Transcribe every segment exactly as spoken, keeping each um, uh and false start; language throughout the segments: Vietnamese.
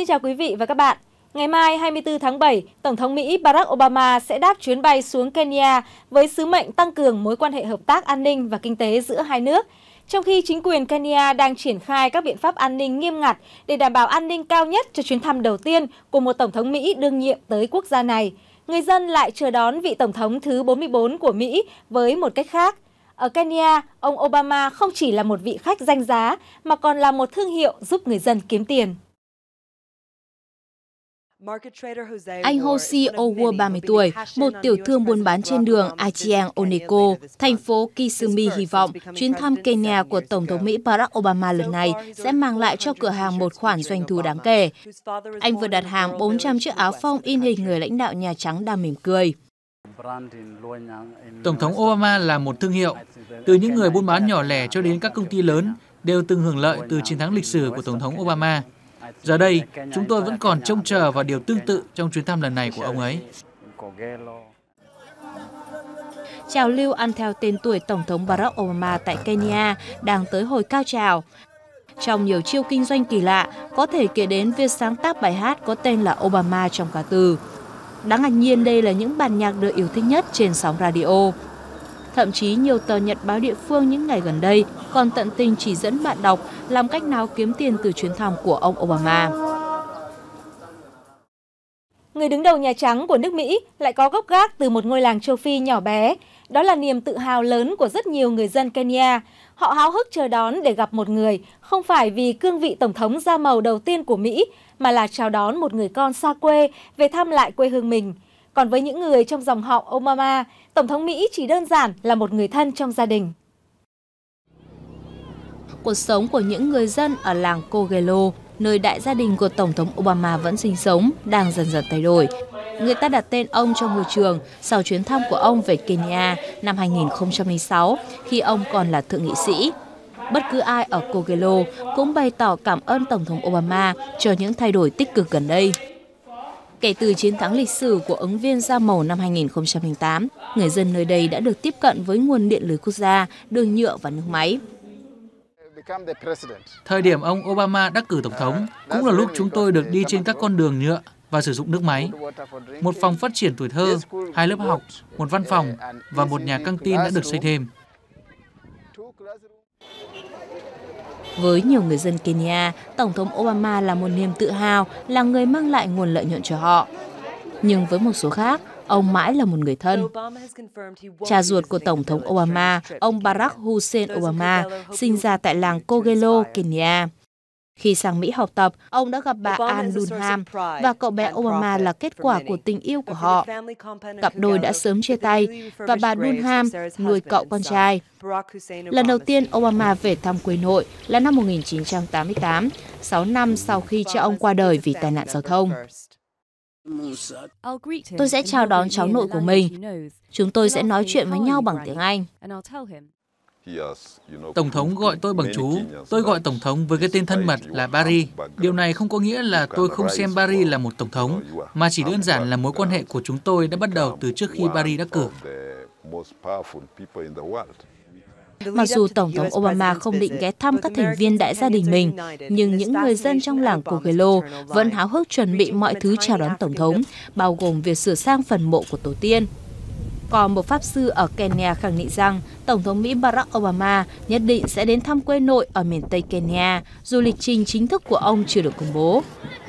chào quý vị và các bạn. Ngày mai hai mươi tư tháng bảy, Tổng thống Mỹ Barack Obama sẽ đáp chuyến bay xuống Kenya với sứ mệnh tăng cường mối quan hệ hợp tác an ninh và kinh tế giữa hai nước. Trong khi chính quyền Kenya đang triển khai các biện pháp an ninh nghiêm ngặt để đảm bảo an ninh cao nhất cho chuyến thăm đầu tiên của một Tổng thống Mỹ đương nhiệm tới quốc gia này, người dân lại chờ đón vị Tổng thống thứ bốn mươi bốn của Mỹ với một cách khác. Ở Kenya, ông Obama không chỉ là một vị khách danh giá mà còn là một thương hiệu giúp người dân kiếm tiền. Anh Jose Owo, ba mươi tuổi, một tiểu thương buôn bán trên đường Achieng Oneko, thành phố Kisumu hy vọng chuyến thăm Kenya của Tổng thống Mỹ Barack Obama lần này sẽ mang lại cho cửa hàng một khoản doanh thu đáng kể. Anh vừa đặt hàng bốn trăm chiếc áo phông in hình người lãnh đạo Nhà Trắng đang mỉm cười. Tổng thống Obama là một thương hiệu. Từ những người buôn bán nhỏ lẻ cho đến các công ty lớn đều từng hưởng lợi từ chiến thắng lịch sử của Tổng thống Obama. Giờ đây, chúng tôi vẫn còn trông chờ vào điều tương tự trong chuyến thăm lần này của ông ấy. Trào lưu ăn theo tên tuổi Tổng thống Barack Obama tại Kenya đang tới hồi cao trào. Trong nhiều chiêu kinh doanh kỳ lạ, có thể kể đến việc sáng tác bài hát có tên là Obama trong ca từ. Đáng ngạc nhiên đây là những bản nhạc được yêu thích nhất trên sóng radio. Thậm chí nhiều tờ nhật báo địa phương những ngày gần đây còn tận tình chỉ dẫn bạn đọc làm cách nào kiếm tiền từ chuyến thăm của ông Obama. Người đứng đầu Nhà Trắng của nước Mỹ lại có gốc gác từ một ngôi làng châu Phi nhỏ bé. Đó là niềm tự hào lớn của rất nhiều người dân Kenya. Họ háo hức chờ đón để gặp một người, không phải vì cương vị Tổng thống da màu đầu tiên của Mỹ, mà là chào đón một người con xa quê về thăm lại quê hương mình. Còn với những người trong dòng họ Obama, Tổng thống Mỹ chỉ đơn giản là một người thân trong gia đình. Cuộc sống của những người dân ở làng Kogelo, nơi đại gia đình của Tổng thống Obama vẫn sinh sống, đang dần dần thay đổi. Người ta đặt tên ông cho ngôi trường sau chuyến thăm của ông về Kenya năm hai nghìn không trăm lẻ sáu, khi ông còn là thượng nghị sĩ. Bất cứ ai ở Kogelo cũng bày tỏ cảm ơn Tổng thống Obama cho những thay đổi tích cực gần đây. Kể từ chiến thắng lịch sử của ứng viên da màu năm hai nghìn không trăm lẻ tám, người dân nơi đây đã được tiếp cận với nguồn điện lưới quốc gia, đường nhựa và nước máy. Thời điểm ông Obama đắc cử Tổng thống cũng là lúc chúng tôi được đi trên các con đường nhựa và sử dụng nước máy. Một phòng phát triển tuổi thơ, hai lớp học, một văn phòng và một nhà căng tin đã được xây thêm. Với nhiều người dân Kenya, Tổng thống Obama là một niềm tự hào, là người mang lại nguồn lợi nhuận cho họ. Nhưng với một số khác, ông mãi là một người thân. Cha ruột của Tổng thống Obama, ông Barack Hussein Obama, sinh ra tại làng Kogelo, Kenya. Khi sang Mỹ học tập, ông đã gặp bà Ann Dunham và cậu bé Obama là kết quả của tình yêu của họ. Cặp đôi đã sớm chia tay và bà Dunham nuôi cậu con trai. Lần đầu tiên Obama về thăm quê nội là năm một nghìn chín trăm tám mươi tám, sáu năm sau khi cha ông qua đời vì tai nạn giao thông. Tôi sẽ chào đón cháu nội của mình. Chúng tôi sẽ nói chuyện với nhau bằng tiếng Anh. Tổng thống gọi tôi bằng chú, tôi gọi Tổng thống với cái tên thân mật là Barry. Điều này không có nghĩa là tôi không xem Barry là một Tổng thống, mà chỉ đơn giản là mối quan hệ của chúng tôi đã bắt đầu từ trước khi Barry đắc cử. Mặc dù Tổng thống Obama không định ghé thăm các thành viên đại gia đình mình, nhưng những người dân trong làng Kogelo vẫn háo hức chuẩn bị mọi thứ chào đón Tổng thống, bao gồm việc sửa sang phần mộ của tổ tiên. Còn một pháp sư ở Kenya khẳng định rằng Tổng thống Mỹ Barack Obama nhất định sẽ đến thăm quê nội ở miền Tây Kenya, dù lịch trình chính thức của ông chưa được công bố.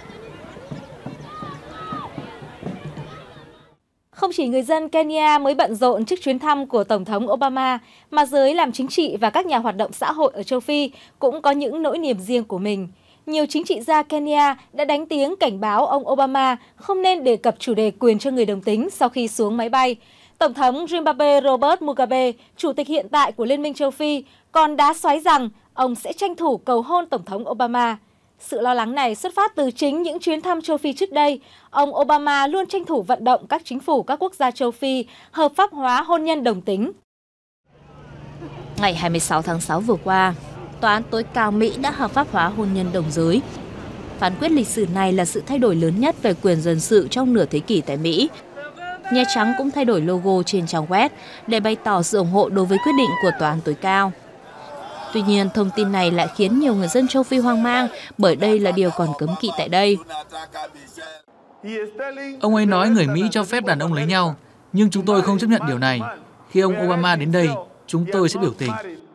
Không chỉ người dân Kenya mới bận rộn trước chuyến thăm của Tổng thống Obama, mà giới làm chính trị và các nhà hoạt động xã hội ở châu Phi cũng có những nỗi niềm riêng của mình. Nhiều chính trị gia Kenya đã đánh tiếng cảnh báo ông Obama không nên đề cập chủ đề quyền cho người đồng tính sau khi xuống máy bay. Tổng thống Zimbabwe Robert Mugabe, chủ tịch hiện tại của Liên minh châu Phi, còn đá xoáy rằng ông sẽ tranh thủ cầu hôn Tổng thống Obama. Sự lo lắng này xuất phát từ chính những chuyến thăm châu Phi trước đây. Ông Obama luôn tranh thủ vận động các chính phủ các quốc gia châu Phi hợp pháp hóa hôn nhân đồng tính. Ngày hai mươi sáu tháng sáu vừa qua, Tòa án tối cao Mỹ đã hợp pháp hóa hôn nhân đồng giới. Phán quyết lịch sử này là sự thay đổi lớn nhất về quyền dân sự trong nửa thế kỷ tại Mỹ. Nhà Trắng cũng thay đổi logo trên trang web để bày tỏ sự ủng hộ đối với quyết định của Tòa án tối cao. Tuy nhiên, thông tin này lại khiến nhiều người dân châu Phi hoang mang bởi đây là điều còn cấm kỵ tại đây. Ông ấy nói người Mỹ cho phép đàn ông lấy nhau, nhưng chúng tôi không chấp nhận điều này. Khi ông Obama đến đây, chúng tôi sẽ biểu tình.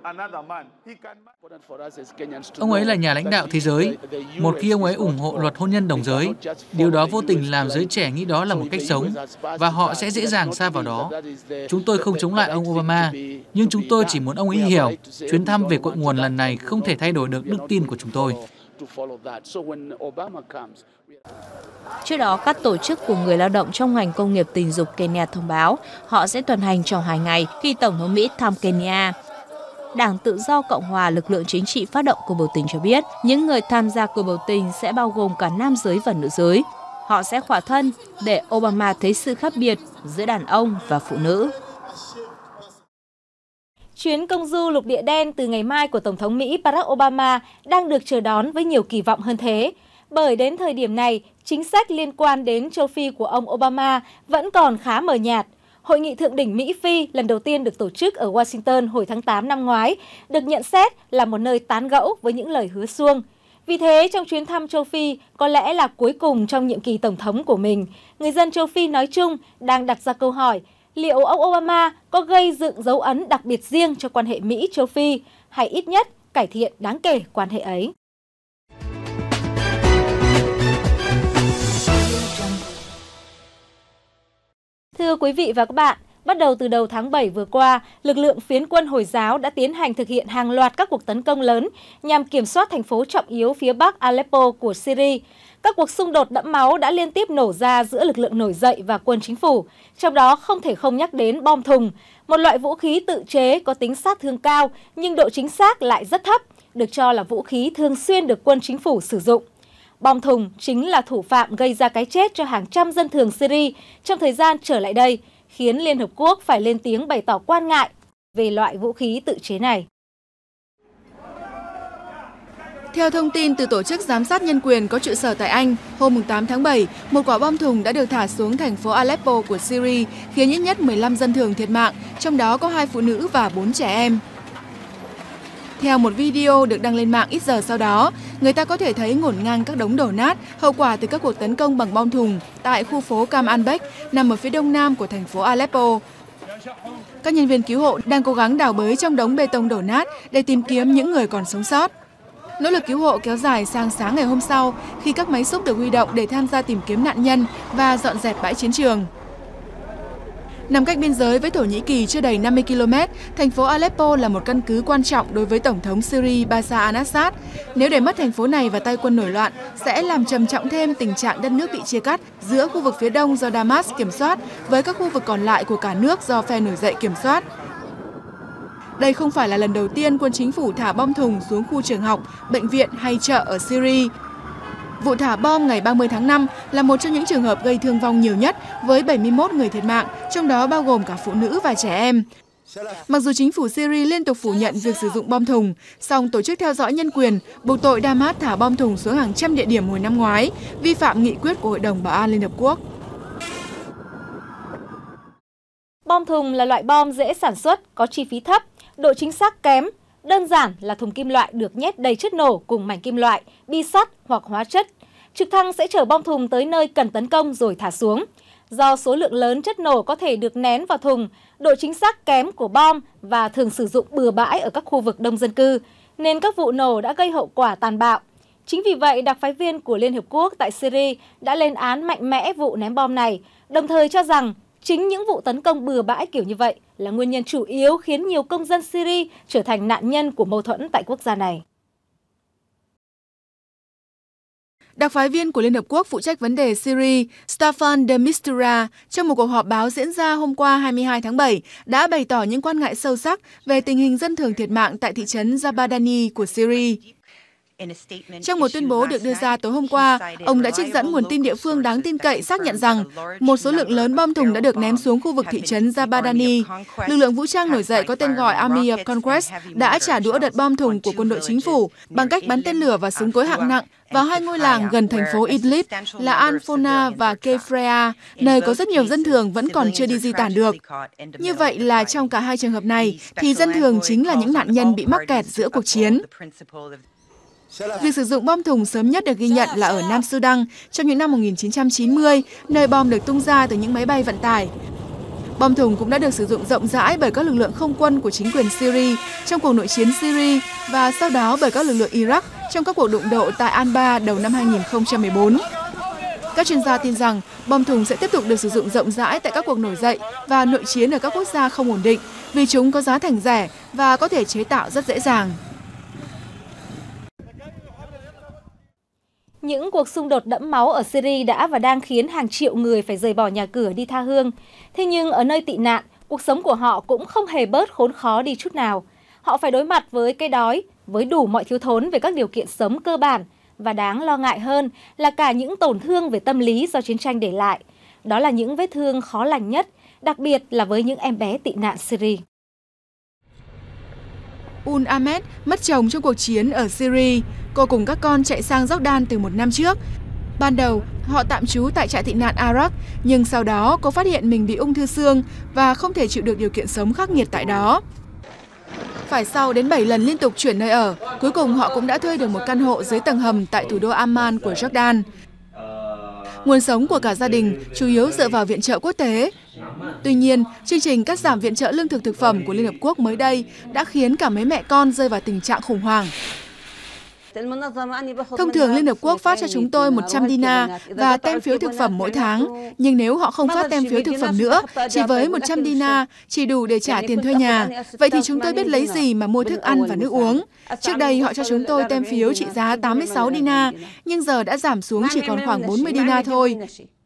Ông ấy là nhà lãnh đạo thế giới. Một khi ông ấy ủng hộ luật hôn nhân đồng giới, điều đó vô tình làm giới trẻ nghĩ đó là một cách sống, và họ sẽ dễ dàng sa vào đó. Chúng tôi không chống lại ông Obama, nhưng chúng tôi chỉ muốn ông ấy hiểu, chuyến thăm về cội nguồn lần này không thể thay đổi được đức tin của chúng tôi. Trước đó, các tổ chức của người lao động trong ngành công nghiệp tình dục Kenya thông báo họ sẽ tuần hành trong hai ngày khi Tổng thống Mỹ thăm Kenya. Đảng Tự do Cộng hòa, lực lượng chính trị phát động cuộc biểu tình cho biết những người tham gia cuộc biểu tình sẽ bao gồm cả nam giới và nữ giới. Họ sẽ khỏa thân để Obama thấy sự khác biệt giữa đàn ông và phụ nữ. Chuyến công du lục địa đen từ ngày mai của Tổng thống Mỹ Barack Obama đang được chờ đón với nhiều kỳ vọng hơn thế. Bởi đến thời điểm này, chính sách liên quan đến châu Phi của ông Obama vẫn còn khá mờ nhạt. Hội nghị thượng đỉnh Mỹ-Phi lần đầu tiên được tổ chức ở Washington hồi tháng tám năm ngoái, được nhận xét là một nơi tán gẫu với những lời hứa suông. Vì thế, trong chuyến thăm châu Phi, có lẽ là cuối cùng trong nhiệm kỳ Tổng thống của mình, người dân châu Phi nói chung đang đặt ra câu hỏi, liệu ông Obama có gây dựng dấu ấn đặc biệt riêng cho quan hệ Mỹ-châu Phi, hay ít nhất cải thiện đáng kể quan hệ ấy? Thưa quý vị và các bạn, bắt đầu từ đầu tháng bảy vừa qua, lực lượng phiến quân Hồi giáo đã tiến hành thực hiện hàng loạt các cuộc tấn công lớn nhằm kiểm soát thành phố trọng yếu phía bắc Aleppo của Syria. Các cuộc xung đột đẫm máu đã liên tiếp nổ ra giữa lực lượng nổi dậy và quân chính phủ, trong đó không thể không nhắc đến bom thùng, một loại vũ khí tự chế có tính sát thương cao nhưng độ chính xác lại rất thấp, được cho là vũ khí thường xuyên được quân chính phủ sử dụng. Bom thùng chính là thủ phạm gây ra cái chết cho hàng trăm dân thường Syria trong thời gian trở lại đây, khiến Liên Hợp Quốc phải lên tiếng bày tỏ quan ngại về loại vũ khí tự chế này. Theo thông tin từ Tổ chức Giám sát Nhân quyền có trụ sở tại Anh, hôm tám tháng bảy, một quả bom thùng đã được thả xuống thành phố Aleppo của Syria, khiến ít nhất mười lăm dân thường thiệt mạng, trong đó có hai phụ nữ và bốn trẻ em. Theo một video được đăng lên mạng ít giờ sau đó, người ta có thể thấy ngổn ngang các đống đổ nát, hậu quả từ các cuộc tấn công bằng bom thùng tại khu phố Cam Albek, nằm ở phía đông nam của thành phố Aleppo. Các nhân viên cứu hộ đang cố gắng đào bới trong đống bê tông đổ nát để tìm kiếm những người còn sống sót. Nỗ lực cứu hộ kéo dài sang sáng ngày hôm sau khi các máy xúc được huy động để tham gia tìm kiếm nạn nhân và dọn dẹp bãi chiến trường. Nằm cách biên giới với Thổ Nhĩ Kỳ chưa đầy năm mươi ki lô mét, thành phố Aleppo là một căn cứ quan trọng đối với Tổng thống Syria Bashar al-Assad. Nếu để mất thành phố này vào tay quân nổi loạn, sẽ làm trầm trọng thêm tình trạng đất nước bị chia cắt giữa khu vực phía đông do Damas kiểm soát với các khu vực còn lại của cả nước do phe nổi dậy kiểm soát. Đây không phải là lần đầu tiên quân chính phủ thả bom thùng xuống khu trường học, bệnh viện hay chợ ở Syria. Vụ thả bom ngày ba mươi tháng năm là một trong những trường hợp gây thương vong nhiều nhất với bảy mươi mốt người thiệt mạng, trong đó bao gồm cả phụ nữ và trẻ em. Mặc dù chính phủ Syria liên tục phủ nhận việc sử dụng bom thùng, song Tổ chức Theo dõi Nhân quyền buộc tội Damas thả bom thùng xuống hàng trăm địa điểm hồi năm ngoái, vi phạm nghị quyết của Hội đồng Bảo an Liên Hợp Quốc. Bom thùng là loại bom dễ sản xuất, có chi phí thấp, độ chính xác kém. Đơn giản là thùng kim loại được nhét đầy chất nổ cùng mảnh kim loại, bi sắt hoặc hóa chất. Trực thăng sẽ chở bom thùng tới nơi cần tấn công rồi thả xuống. Do số lượng lớn chất nổ có thể được nén vào thùng, độ chính xác kém của bom và thường sử dụng bừa bãi ở các khu vực đông dân cư, nên các vụ nổ đã gây hậu quả tàn bạo. Chính vì vậy, đặc phái viên của Liên Hợp Quốc tại Syria đã lên án mạnh mẽ vụ ném bom này, đồng thời cho rằng chính những vụ tấn công bừa bãi kiểu như vậy là nguyên nhân chủ yếu khiến nhiều công dân Syria trở thành nạn nhân của mâu thuẫn tại quốc gia này. Đặc phái viên của Liên Hợp Quốc phụ trách vấn đề Syria, Staffan de Mistura, trong một cuộc họp báo diễn ra hôm qua hai mươi hai tháng bảy, đã bày tỏ những quan ngại sâu sắc về tình hình dân thường thiệt mạng tại thị trấn Zabadani của Syria. Trong một tuyên bố được đưa ra tối hôm qua, ông đã trích dẫn nguồn tin địa phương đáng tin cậy xác nhận rằng một số lượng lớn bom thùng đã được ném xuống khu vực thị trấn Zabadani. Lực lượng vũ trang nổi dậy có tên gọi Army of Conquest đã trả đũa đợt bom thùng của quân đội chính phủ bằng cách bắn tên lửa và súng cối hạng nặng vào hai ngôi làng gần thành phố Idlib là Al-Fona và Kefrea, nơi có rất nhiều dân thường vẫn còn chưa đi di tản được. Như vậy là trong cả hai trường hợp này, thì dân thường chính là những nạn nhân bị mắc kẹt giữa cuộc chiến. Việc sử dụng bom thùng sớm nhất được ghi nhận là ở Nam Sudan trong những năm một nghìn chín trăm chín mươi, nơi bom được tung ra từ những máy bay vận tải. Bom thùng cũng đã được sử dụng rộng rãi bởi các lực lượng không quân của chính quyền Syria trong cuộc nội chiến Syria và sau đó bởi các lực lượng Iraq trong các cuộc đụng độ tại Anbar đầu năm hai nghìn không trăm mười bốn. Các chuyên gia tin rằng bom thùng sẽ tiếp tục được sử dụng rộng rãi tại các cuộc nổi dậy và nội chiến ở các quốc gia không ổn định vì chúng có giá thành rẻ và có thể chế tạo rất dễ dàng. Những cuộc xung đột đẫm máu ở Syria đã và đang khiến hàng triệu người phải rời bỏ nhà cửa đi tha hương. Thế nhưng ở nơi tị nạn, cuộc sống của họ cũng không hề bớt khốn khó đi chút nào. Họ phải đối mặt với cái đói, với đủ mọi thiếu thốn về các điều kiện sống cơ bản. Và đáng lo ngại hơn là cả những tổn thương về tâm lý do chiến tranh để lại. Đó là những vết thương khó lành nhất, đặc biệt là với những em bé tị nạn Syria. Un Ahmed mất chồng trong cuộc chiến ở Syria. Cô cùng các con chạy sang Jordan từ một năm trước. Ban đầu, họ tạm trú tại trại tị nạn Arak, nhưng sau đó cô phát hiện mình bị ung thư xương và không thể chịu được điều kiện sống khắc nghiệt tại đó. Phải sau đến bảy lần liên tục chuyển nơi ở, cuối cùng họ cũng đã thuê được một căn hộ dưới tầng hầm tại thủ đô Amman của Jordan. Nguồn sống của cả gia đình chủ yếu dựa vào viện trợ quốc tế. Tuy nhiên, chương trình cắt giảm viện trợ lương thực thực phẩm của Liên Hợp Quốc mới đây đã khiến cả mấy mẹ con rơi vào tình trạng khủng hoảng. Thông thường Liên Hợp Quốc phát cho chúng tôi một trăm dinar và tem phiếu thực phẩm mỗi tháng. Nhưng nếu họ không phát tem phiếu thực phẩm nữa, chỉ với một trăm dinar chỉ đủ để trả tiền thuê nhà. Vậy thì chúng tôi biết lấy gì mà mua thức ăn và nước uống. Trước đây họ cho chúng tôi tem phiếu trị giá tám mươi sáu dinar, nhưng giờ đã giảm xuống chỉ còn khoảng bốn mươi dinar thôi.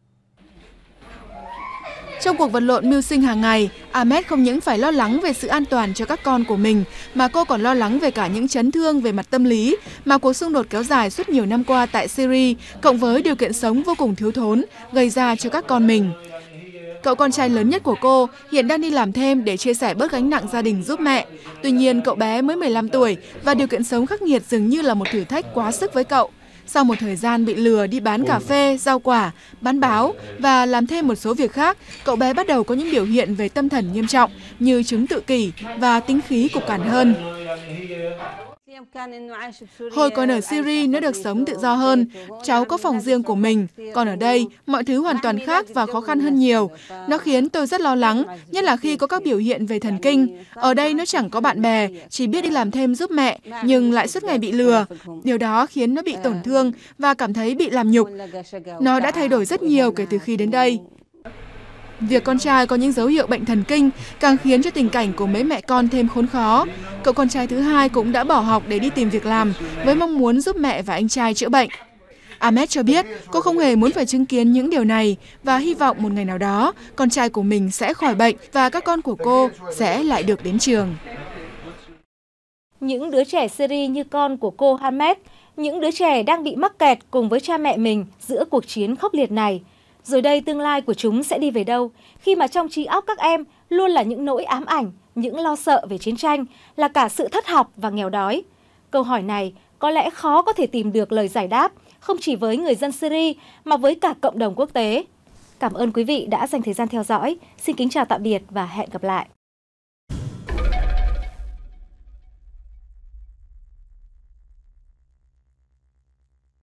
Trong cuộc vật lộn mưu sinh hàng ngày, Ahmed không những phải lo lắng về sự an toàn cho các con của mình, mà cô còn lo lắng về cả những chấn thương về mặt tâm lý mà cuộc xung đột kéo dài suốt nhiều năm qua tại Syria, cộng với điều kiện sống vô cùng thiếu thốn, gây ra cho các con mình. Cậu con trai lớn nhất của cô hiện đang đi làm thêm để chia sẻ bớt gánh nặng gia đình giúp mẹ. Tuy nhiên, cậu bé mới mười lăm tuổi và điều kiện sống khắc nghiệt dường như là một thử thách quá sức với cậu. Sau một thời gian bị lừa đi bán cà phê, rau quả, bán báo và làm thêm một số việc khác, cậu bé bắt đầu có những biểu hiện về tâm thần nghiêm trọng như chứng tự kỷ và tính khí cục cằn hơn. Hồi còn ở Syria, nó được sống tự do hơn. Cháu có phòng riêng của mình. Còn ở đây, mọi thứ hoàn toàn khác và khó khăn hơn nhiều. Nó khiến tôi rất lo lắng, nhất là khi có các biểu hiện về thần kinh. Ở đây nó chẳng có bạn bè, chỉ biết đi làm thêm giúp mẹ, nhưng lại suốt ngày bị lừa. Điều đó khiến nó bị tổn thương và cảm thấy bị làm nhục. Nó đã thay đổi rất nhiều kể từ khi đến đây. Việc con trai có những dấu hiệu bệnh thần kinh càng khiến cho tình cảnh của mấy mẹ con thêm khốn khó. Cậu con trai thứ hai cũng đã bỏ học để đi tìm việc làm với mong muốn giúp mẹ và anh trai chữa bệnh. Ahmed cho biết cô không hề muốn phải chứng kiến những điều này và hy vọng một ngày nào đó con trai của mình sẽ khỏi bệnh và các con của cô sẽ lại được đến trường. Những đứa trẻ Syria như con của cô Ahmed, những đứa trẻ đang bị mắc kẹt cùng với cha mẹ mình giữa cuộc chiến khốc liệt này. Rồi đây tương lai của chúng sẽ đi về đâu khi mà trong trí óc các em luôn là những nỗi ám ảnh, những lo sợ về chiến tranh, là cả sự thất học và nghèo đói. Câu hỏi này có lẽ khó có thể tìm được lời giải đáp, không chỉ với người dân Syria mà với cả cộng đồng quốc tế. Cảm ơn quý vị đã dành thời gian theo dõi. Xin kính chào tạm biệt và hẹn gặp lại.